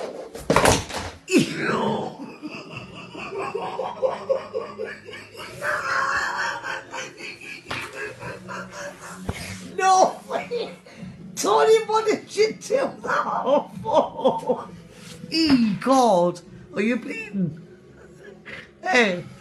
No, Tony, what did you do that for? God, are you bleeding? Hey.